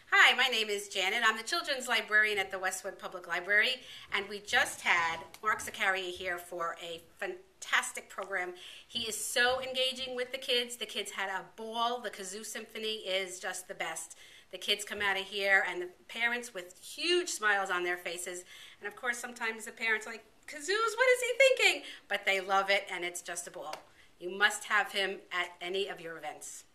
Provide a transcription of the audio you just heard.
Hi, my name is Janet. I'm the children's librarian at the Westwood Public Library, and we just had Mark Zacharia here for a fantastic program. He is so engaging with the kids. The kids had a ball. The Kazoo Symphony is just the best. The kids come out of here, and the parents with huge smiles on their faces. And of course, sometimes the parents are like, Kazoos, what is he thinking? But they love it, and it's just a ball. You must have him at any of your events.